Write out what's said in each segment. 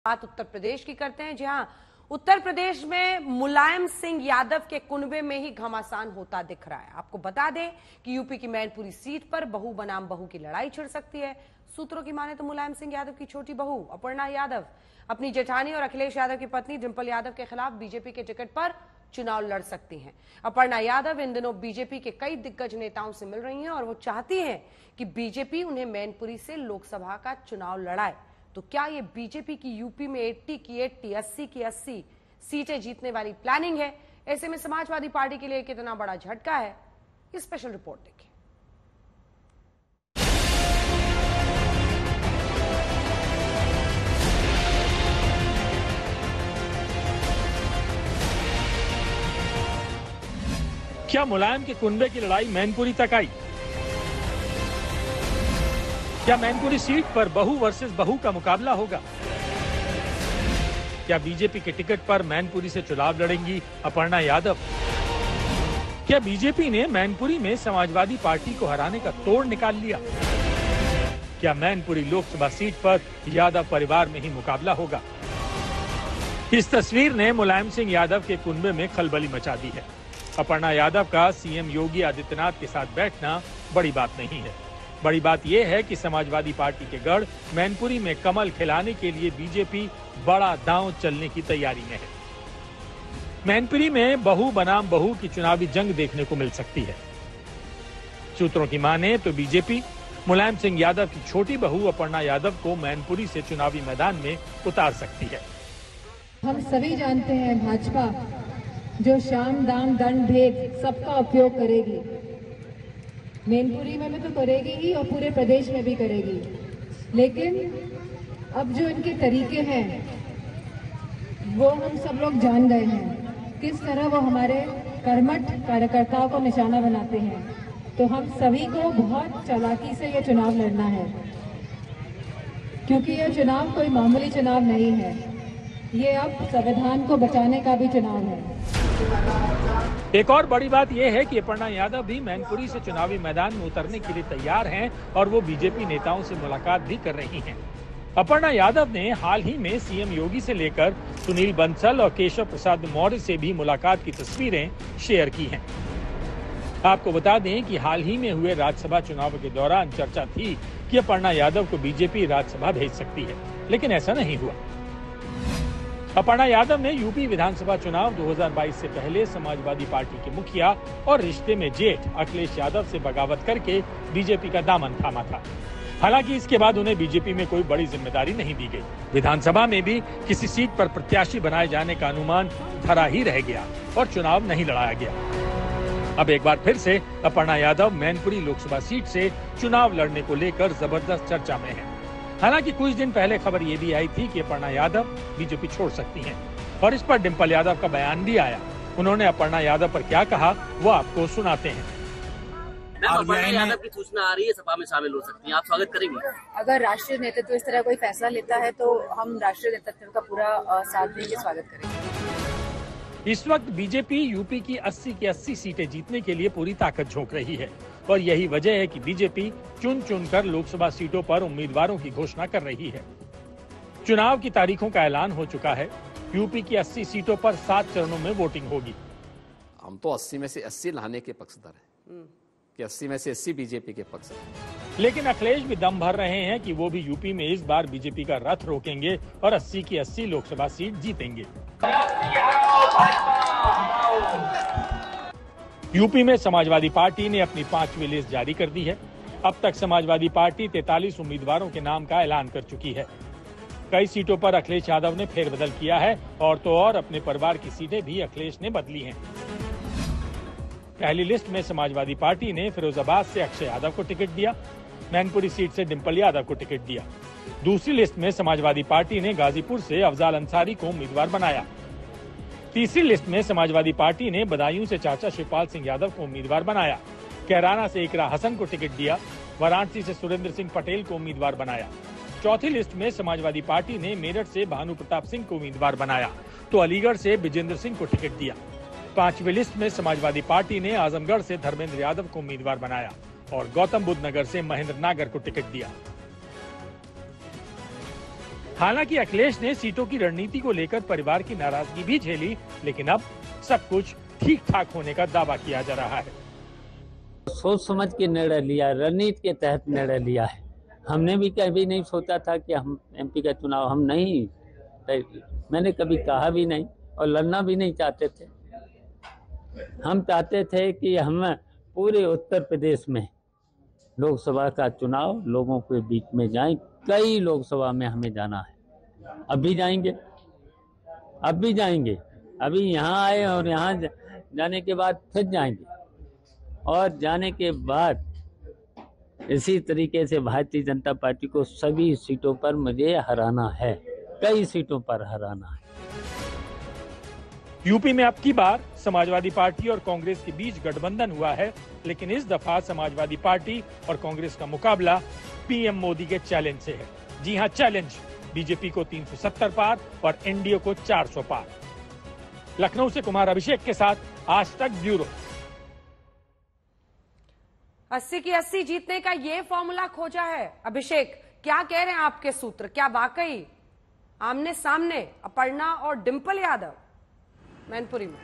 बात उत्तर प्रदेश की करते हैं, जहां उत्तर प्रदेश में मुलायम सिंह यादव के कुनबे में ही घमासान होता दिख रहा है। आपको बता दें कि यूपी की मैनपुरी सीट पर बहू बनाम बहू की लड़ाई छिड़ सकती है। सूत्रों की माने तो मुलायम सिंह यादव की छोटी बहू अपर्णा यादव अपनी जेठानी और अखिलेश यादव की पत्नी डिंपल यादव के खिलाफ बीजेपी के टिकट पर चुनाव लड़ सकती हैं। अपर्णा यादव इन दिनों बीजेपी के कई दिग्गज नेताओं से मिल रही हैं और वो चाहती हैं कि बीजेपी उन्हें मैनपुरी से लोकसभा का चुनाव लड़ाए। तो क्या ये बीजेपी की यूपी में 80 की 80, 80 की 80 सीटें जीतने वाली प्लानिंग है? ऐसे में समाजवादी पार्टी के लिए कितना बड़ा झटका है, ये स्पेशल रिपोर्ट देखिए। क्या मुलायम के कुनबे की लड़ाई मैनपुरी तक आई? क्या मैनपुरी सीट पर बहू वर्सेस बहू का मुकाबला होगा? क्या बीजेपी के टिकट पर मैनपुरी से चुनाव लड़ेंगी अपर्णा यादव? क्या बीजेपी ने मैनपुरी में समाजवादी पार्टी को हराने का तोड़ निकाल लिया? क्या मैनपुरी लोकसभा सीट पर यादव परिवार में ही मुकाबला होगा? इस तस्वीर ने मुलायम सिंह यादव के कुनबे में खलबली मचा दी है। अपर्णा यादव का सीएम योगी आदित्यनाथ के साथ बैठना बड़ी बात नहीं है। बड़ी बात यह है कि समाजवादी पार्टी के गढ़ मैनपुरी में कमल खिलाने के लिए बीजेपी बड़ा दांव चलने की तैयारी में है। मैनपुरी में बहू बनाम बहू की चुनावी जंग देखने को मिल सकती है। सूत्रों की माने तो बीजेपी मुलायम सिंह यादव की छोटी बहू अपर्णा यादव को मैनपुरी से चुनावी मैदान में उतार सकती है। हम सभी जानते हैं भाजपा जो शाम दाम दंड भेद सबका उपयोग करेगी, मैनपुरी में भी तो करेगी ही और पूरे प्रदेश में भी करेगी। लेकिन अब जो इनके तरीके हैं वो हम सब लोग जान गए हैं, किस तरह वो हमारे कर्मठ कार्यकर्ताओं को निशाना बनाते हैं। तो हम सभी को बहुत चालाकी से ये चुनाव लड़ना है, क्योंकि ये चुनाव कोई मामूली चुनाव नहीं है, ये अब संविधान को बचाने का भी चुनाव है। एक और बड़ी बात यह है कि अपर्णा यादव भी मैनपुरी से चुनावी मैदान में उतरने के लिए तैयार हैं और वो बीजेपी नेताओं से मुलाकात भी कर रही हैं। अपर्णा यादव ने हाल ही में सीएम योगी से लेकर सुनील बंसल और केशव प्रसाद मौर्य से भी मुलाकात की तस्वीरें शेयर की हैं। आपको बता दें कि हाल ही में हुए राज्यसभा चुनाव के दौरान चर्चा थी कि अपर्णा यादव को बीजेपी राज्यसभा भेज सकती है, लेकिन ऐसा नहीं हुआ। अपर्णा यादव ने यूपी विधानसभा चुनाव 2022 से पहले समाजवादी पार्टी के मुखिया और रिश्ते में जेठ अखिलेश यादव से बगावत करके बीजेपी का दामन थामा था। हालांकि इसके बाद उन्हें बीजेपी में कोई बड़ी जिम्मेदारी नहीं दी गई। विधानसभा में भी किसी सीट पर प्रत्याशी बनाए जाने का अनुमान धरा ही रह गया और चुनाव नहीं लड़ाया गया। अब एक बार फिर से अपर्णा यादव मैनपुरी लोकसभा सीट से चुनाव लड़ने को लेकर जबरदस्त चर्चा में है। हालांकि कुछ दिन पहले खबर ये भी आई थी कि अपर्णा यादव बीजेपी छोड़ सकती हैं और इस पर डिंपल यादव का बयान भी आया। उन्होंने अपर्णा यादव पर क्या कहा वो आपको सुनाते हैं। अपर्णा यादव की सूचना आ रही है सभा में शामिल हो सकती हैं, आप स्वागत करेंगे? अगर राष्ट्रीय नेतृत्व इस तरह कोई फैसला लेता है तो हम राष्ट्रीय नेतृत्व का पूरा साथ देके स्वागत करेंगे। इस वक्त बीजेपी यूपी की 80 की 80 सीटें जीतने के लिए पूरी ताकत झोंक रही है और यही वजह है कि बीजेपी चुन चुनकर लोकसभा सीटों पर उम्मीदवारों की घोषणा कर रही है। चुनाव की तारीखों का ऐलान हो चुका है। यूपी की 80 सीटों पर 7 चरणों में वोटिंग होगी। हम तो 80 में से 80 लाने के पक्षधर हैं कि 80 में से 80 बीजेपी के पक्ष हैं। लेकिन अखिलेश भी दम भर रहे हैं कि वो भी यूपी में इस बार बीजेपी का रथ रोकेंगे और 80 की 80 लोकसभा सीट जीतेंगे। यूपी में समाजवादी पार्टी ने अपनी 5वीं लिस्ट जारी कर दी है। अब तक समाजवादी पार्टी 43 उम्मीदवारों के नाम का ऐलान कर चुकी है। कई सीटों पर अखिलेश यादव ने फेरबदल किया है और तो और अपने परिवार की सीटें भी अखिलेश ने बदली हैं। पहली लिस्ट में समाजवादी पार्टी ने फिरोजाबाद से अक्षय यादव को टिकट दिया, मैनपुरी सीट से डिंपल यादव को टिकट दिया। दूसरी लिस्ट में समाजवादी पार्टी ने गाजीपुर से अफजाल अंसारी को उम्मीदवार बनाया। तीसरी लिस्ट में समाजवादी पार्टी ने बदायूं से चाचा शिवपाल सिंह यादव को उम्मीदवार बनाया। कैराना से इकरा हसन को टिकट दिया। वाराणसी से सुरेंद्र सिंह पटेल को उम्मीदवार बनाया। चौथी लिस्ट में समाजवादी पार्टी ने मेरठ से भानु प्रताप सिंह को उम्मीदवार बनाया तो अलीगढ़ से विजेंद्र सिंह को टिकट दिया। 5वीं लिस्ट में समाजवादी पार्टी ने आजमगढ़ से धर्मेंद्र यादव को उम्मीदवार बनाया और गौतम बुद्ध नगर से महेंद्र नागर को टिकट दिया। हालांकि अखिलेश ने सीटों की रणनीति को लेकर परिवार की नाराजगी भी झेली, लेकिन अब सब कुछ ठीक ठाक होने का दावा किया जा रहा है। सोच समझ के निर्णय लिया, रणनीति के तहत निर्णय लिया है। हमने भी कभी नहीं सोचा था कि हम एमपी का चुनाव हम नहीं, मैंने कभी कहा भी नहीं और लड़ना भी नहीं चाहते थे। हम चाहते थे कि हम पूरे उत्तर प्रदेश में लोकसभा का चुनाव लोगों के बीच में जाएं। कई लोकसभा में हमें जाना है, अब भी जाएंगे, अभी यहाँ आए और यहाँ जाने के बाद फिर जाएंगे और जाने के बाद इसी तरीके से भारतीय जनता पार्टी को सभी सीटों पर मुझे हराना है, कई सीटों पर हराना है। यूपी में अब की बार समाजवादी पार्टी और कांग्रेस के बीच गठबंधन हुआ है, लेकिन इस दफा समाजवादी पार्टी और कांग्रेस का मुकाबला पीएम मोदी के चैलेंज से है। जी हां, चैलेंज बीजेपी को 370 पार और एनडीए को 400 पार। लखनऊ से कुमार अभिषेक के साथ आज तक ब्यूरो। 80 की 80 जीतने का ये फॉर्मूला खोजा है। अभिषेक, क्या कह रहे हैं आपके सूत्र? क्या वाकई आमने सामने अपर्णा और डिंपल यादव मैनपुरी में?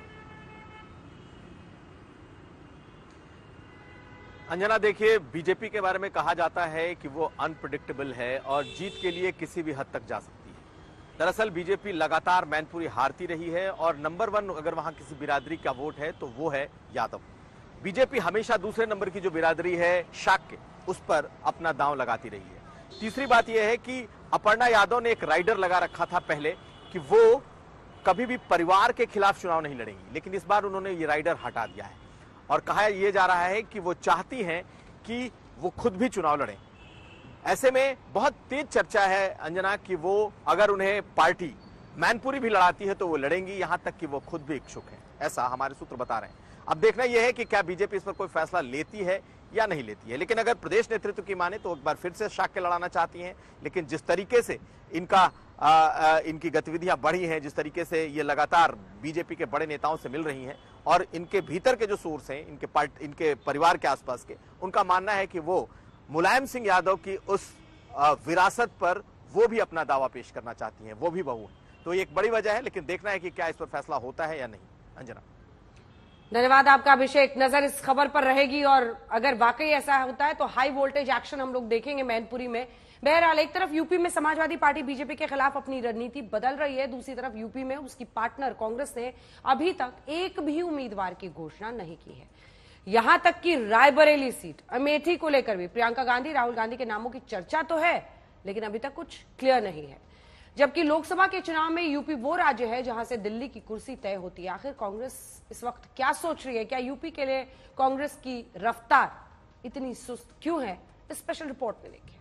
अंजना, देखिए, बीजेपी के बारे में कहा जाता है कि वो अनप्रेडिक्टेबल है और जीत के लिए किसी भी हद तक जा सकती है। दरअसल बीजेपी लगातार मैनपुरी हारती रही है और नंबर 1 अगर वहां किसी बिरादरी का वोट है तो वो है यादव। बीजेपी हमेशा दूसरे नंबर की जो बिरादरी है शाक्य, उस पर अपना दांव लगाती रही है। तीसरी बात यह है कि अपर्णा यादव ने एक राइडर लगा रखा था पहले कि वो कभी भी परिवार के खिलाफ चुनाव नहीं लड़ेंगी, लेकिन इस बार उन्होंने ये राइडर हटा दिया है और कहा यह जा रहा है कि वो चाहती हैं कि वो खुद भी चुनाव लड़ें। ऐसे में बहुत तेज चर्चा है अंजना कि वो अगर उन्हें पार्टी मैनपुरी भी लड़ाती है तो वो लड़ेंगी, यहां तक कि वो खुद भी इच्छुक हैं, ऐसा हमारे सूत्र बता रहे हैं। अब देखना यह है कि क्या बीजेपी इस पर कोई फैसला लेती है या नहीं लेती है। लेकिन अगर प्रदेश नेतृत्व की माने तो एक बार फिर से शाक्य लड़ाना चाहती हैं, लेकिन जिस तरीके से इनकी गतिविधियां बढ़ी हैं, जिस तरीके से ये लगातार बीजेपी के बड़े नेताओं से मिल रही हैं और इनके भीतर के जो सोर्स हैं इनके परिवार के आसपास के, उनका मानना है कि वो मुलायम सिंह यादव की उस विरासत पर वो भी अपना दावा पेश करना चाहती हैं, वो भी बहू है। तो ये एक बड़ी वजह है, लेकिन देखना है कि क्या इस पर फैसला होता है या नहीं। अंजना, धन्यवाद आपका अभिषेक। नजर इस खबर पर रहेगी और अगर वाकई ऐसा होता है तो हाई वोल्टेज एक्शन हम लोग देखेंगे मैनपुरी में। बहरहाल, एक तरफ यूपी में समाजवादी पार्टी बीजेपी के खिलाफ अपनी रणनीति बदल रही है, दूसरी तरफ यूपी में उसकी पार्टनर कांग्रेस ने अभी तक एक भी उम्मीदवार की घोषणा नहीं की है। यहां तक कि रायबरेली सीट अमेठी को लेकर भी प्रियंका गांधी, राहुल गांधी के नामों की चर्चा तो है, लेकिन अभी तक कुछ क्लियर नहीं है। जबकि लोकसभा के चुनाव में यूपी वो राज्य है जहां से दिल्ली की कुर्सी तय होती है। आखिर कांग्रेस इस वक्त क्या सोच रही है? क्या यूपी के लिए कांग्रेस की रफ्तार इतनी सुस्त क्यों है? स्पेशल रिपोर्ट में देखिए।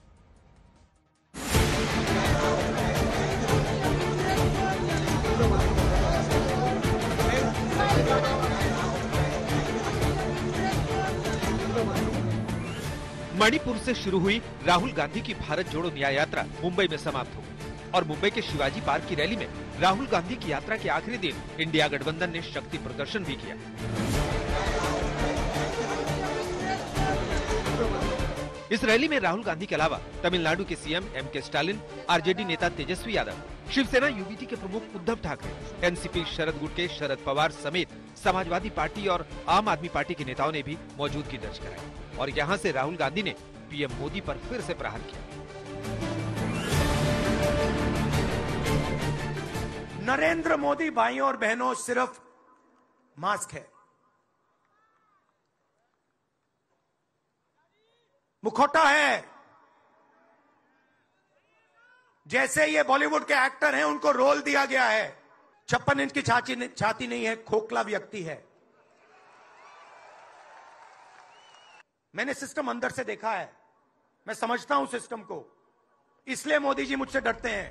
मणिपुर से शुरू हुई राहुल गांधी की भारत जोड़ो न्याय यात्रा मुंबई में समाप्त हो गई और मुंबई के शिवाजी पार्क की रैली में राहुल गांधी की यात्रा के आखिरी दिन इंडिया गठबंधन ने शक्ति प्रदर्शन भी किया। इस रैली में राहुल गांधी के अलावा तमिलनाडु के सीएम एम.के. स्टालिन, आरजेडी नेता तेजस्वी यादव, शिवसेना यूबीटी के प्रमुख उद्धव ठाकरे, एनसीपी शरद गुट के शरद पवार समेत समाजवादी पार्टी और आम आदमी पार्टी के नेताओं ने भी मौजूदगी दर्ज कराई और यहां से राहुल गांधी ने पीएम मोदी पर फिर से प्रहार किया। नरेंद्र मोदी भाइयों और बहनों सिर्फ मास्क है, मुखौटा है। जैसे ये बॉलीवुड के एक्टर हैं, उनको रोल दिया गया है। 56 इंच की छाती नहीं है, खोखला व्यक्ति है। मैंने सिस्टम अंदर से देखा है, मैं समझता हूं सिस्टम को, इसलिए मोदी जी मुझसे डरते हैं।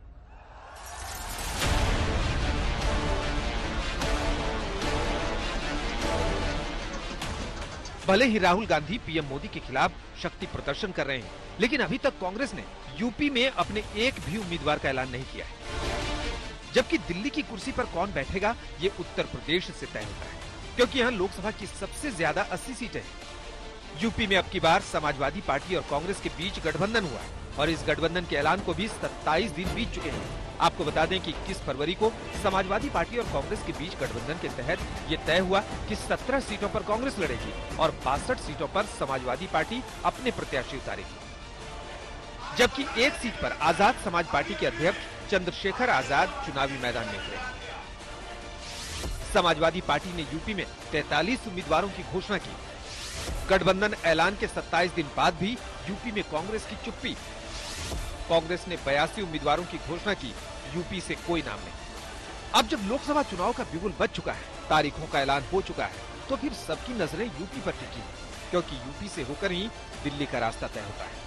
भले ही राहुल गांधी पीएम मोदी के खिलाफ शक्ति प्रदर्शन कर रहे हैं, लेकिन अभी तक कांग्रेस ने यूपी में अपने एक भी उम्मीदवार का ऐलान नहीं किया है। जबकि दिल्ली की कुर्सी पर कौन बैठेगा ये उत्तर प्रदेश से तय होता है, क्योंकि यहाँ लोकसभा की सबसे ज्यादा 80 सीटें हैं। यूपी में अब की बार समाजवादी पार्टी और कांग्रेस के बीच गठबंधन हुआ है और इस गठबंधन के ऐलान को भी 27 दिन बीत चुके हैं। आपको बता दें कि 21 फरवरी को समाजवादी पार्टी और कांग्रेस के बीच गठबंधन के तहत ये तय हुआ कि 17 सीटों पर कांग्रेस लड़ेगी और 62 सीटों पर समाजवादी पार्टी अपने प्रत्याशी उतारेगी, जबकि एक सीट पर आजाद समाज पार्टी के अध्यक्ष चंद्रशेखर आजाद चुनावी मैदान में उतरे। समाजवादी पार्टी ने यूपी में 43 उम्मीदवारों की घोषणा की। गठबंधन ऐलान के 27 दिन बाद भी यूपी में कांग्रेस की चुप्पी। कांग्रेस ने 82 उम्मीदवारों की घोषणा की, यूपी से कोई नाम नहीं। अब जब लोकसभा चुनाव का बिगुल बज चुका है, तारीखों का ऐलान हो चुका है, तो फिर सबकी नजरें यूपी पर टिकी हैं, क्योंकि यूपी से होकर ही दिल्ली का रास्ता तय होता है।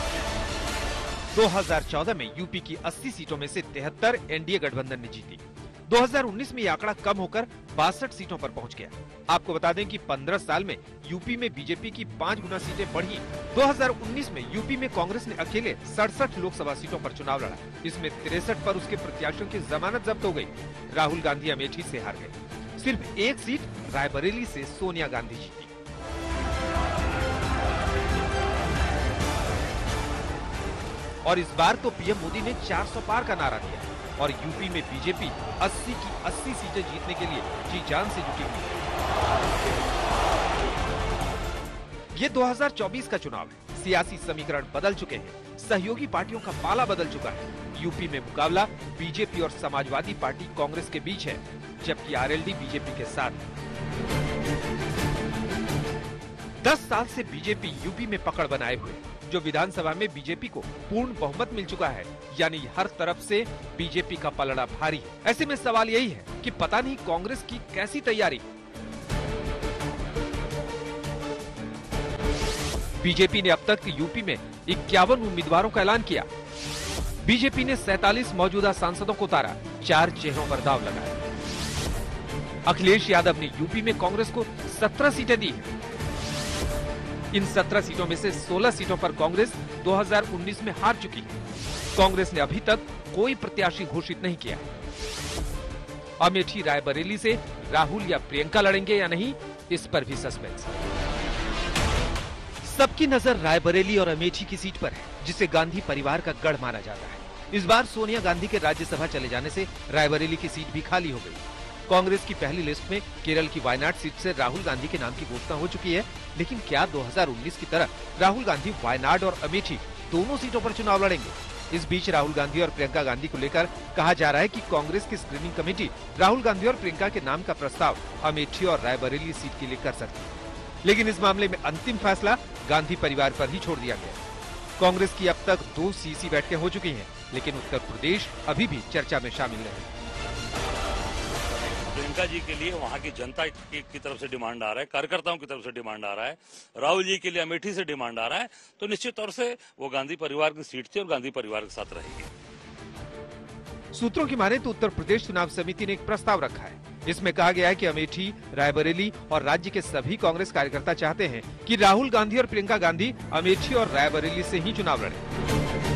2014 में यूपी की 80 सीटों में से 73 एनडीए गठबंधन ने जीती। 2019 में ये आंकड़ा कम होकर 62 सीटों पर पहुंच गया। आपको बता दें कि 15 साल में यूपी में बीजेपी की 5 गुना सीटें बढ़ी। 2019 में यूपी में कांग्रेस ने अकेले 67 लोकसभा सीटों पर चुनाव लड़ा। इसमें 63 पर उसके प्रत्याशियों की जमानत जब्त हो गई। राहुल गांधी अमेठी से हार गए। सिर्फ एक सीट रायबरेली से सोनिया गांधी जीती। और इस बार तो पीएम मोदी ने 400 पार का नारा दिया और यूपी में बीजेपी 80 की 80 सीटें जीतने के लिए जी जान से जुटी हुई है। ये 2024 का चुनाव है। सियासी समीकरण बदल चुके हैं। सहयोगी पार्टियों का पाला बदल चुका है। यूपी में मुकाबला बीजेपी और समाजवादी पार्टी कांग्रेस के बीच है, जबकि आरएलडी बीजेपी के साथ। 10 साल से बीजेपी यूपी में पकड़ बनाए हुए, जो विधानसभा में बीजेपी को पूर्ण बहुमत मिल चुका है, यानी हर तरफ से बीजेपी का पलड़ा भारी है। ऐसे में सवाल यही है कि पता नहीं कांग्रेस की कैसी तैयारी। बीजेपी ने अब तक यूपी में 51 उम्मीदवारों का ऐलान किया। बीजेपी ने 47 मौजूदा सांसदों को उतारा, 4 चेहरों पर दांव लगाया। अखिलेश यादव ने यूपी में कांग्रेस को 17 सीटें दी हैं। इन 17 सीटों में से 16 सीटों पर कांग्रेस 2019 में हार चुकी है। कांग्रेस ने अभी तक कोई प्रत्याशी घोषित नहीं किया। अमेठी रायबरेली से राहुल या प्रियंका लड़ेंगे या नहीं, इस पर भी सस्पेंस। सबकी नजर रायबरेली और अमेठी की सीट पर है, जिसे गांधी परिवार का गढ़ माना जाता है। इस बार सोनिया गांधी के राज्यसभा चले जाने से रायबरेली की सीट भी खाली हो गई। कांग्रेस की पहली लिस्ट में केरल की वायनाड सीट से राहुल गांधी के नाम की घोषणा हो चुकी है, लेकिन क्या 2019 की तरह राहुल गांधी वायनाड और अमेठी दोनों सीटों पर चुनाव लड़ेंगे? इस बीच राहुल गांधी और प्रियंका गांधी को लेकर कहा जा रहा है कि कांग्रेस की स्क्रीनिंग कमेटी राहुल गांधी और प्रियंका के नाम का प्रस्ताव अमेठी और रायबरेली सीट के लिए कर सकती है, लेकिन इस मामले में अंतिम फैसला गांधी परिवार पर ही छोड़ दिया गया। कांग्रेस की अब तक 2 सीसी बैठकें हो चुकी हैं, लेकिन उत्तर प्रदेश अभी भी चर्चा में शामिल नहीं। प्रियंका जी के लिए वहां की जनता की तरफ से डिमांड आ रहा है, कार्यकर्ताओं की तरफ से डिमांड आ रहा है, राहुल जी के लिए अमेठी से डिमांड आ रहा है, तो निश्चित तौर से वो गांधी परिवार की सीट थी और गांधी परिवार के साथ रहेगी। सूत्रों की माने तो उत्तर प्रदेश चुनाव समिति ने एक प्रस्ताव रखा है। इसमें कहा गया है कि अमेठी, रायबरेली और राज्य के सभी कांग्रेस कार्यकर्ता चाहते हैं कि राहुल गांधी और प्रियंका गांधी अमेठी और रायबरेली से ही चुनाव लड़ें।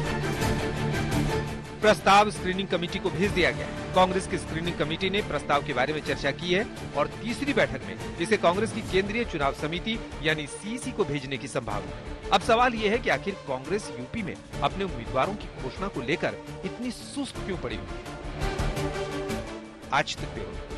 प्रस्ताव स्क्रीनिंग कमेटी को भेज दिया गया है। कांग्रेस की स्क्रीनिंग कमेटी ने प्रस्ताव के बारे में चर्चा की है और तीसरी बैठक में इसे कांग्रेस की केंद्रीय चुनाव समिति यानी सीसी को भेजने की संभावना है। अब सवाल ये है कि आखिर कांग्रेस यूपी में अपने उम्मीदवारों की घोषणा को लेकर इतनी सुस्त क्यों पड़ी हुई है? आज तक ब्यूरो।